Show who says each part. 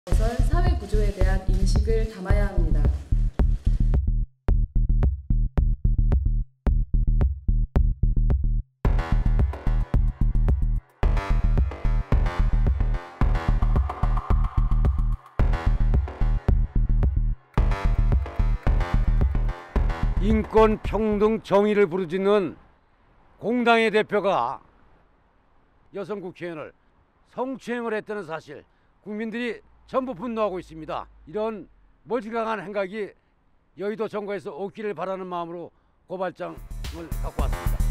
Speaker 1: 우선 사회 구조에 대한 인식을 담아야 합니다.
Speaker 2: 인권, 평등, 정의를 부르짖는 공당의 대표가 여성 국회의원을 성추행을 했다는 사실, 국민들이 전부 분노하고 있습니다. 이런 멀찌감한 행각이 여의도 정가에서 없기를 바라는 마음으로 고발장을 갖고 왔습니다.